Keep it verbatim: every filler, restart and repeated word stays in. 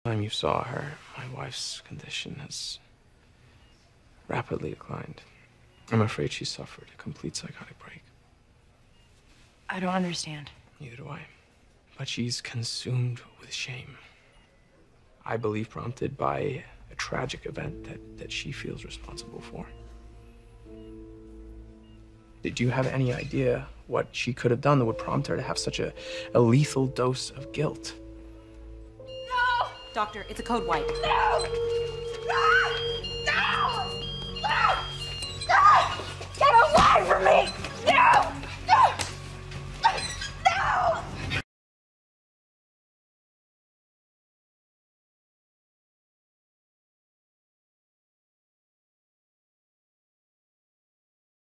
Time you saw her, my wife's condition has rapidly declined. I'm afraid she suffered a complete psychotic break. I don't understand. Neither do I. But she's consumed with shame. I believe prompted by a tragic event that, that she feels responsible for. Did you have any idea what she could have done that would prompt her to have such a, a lethal dose of guilt? No! Doctor, it's a code white. No! No! No! No! No! Get away from me!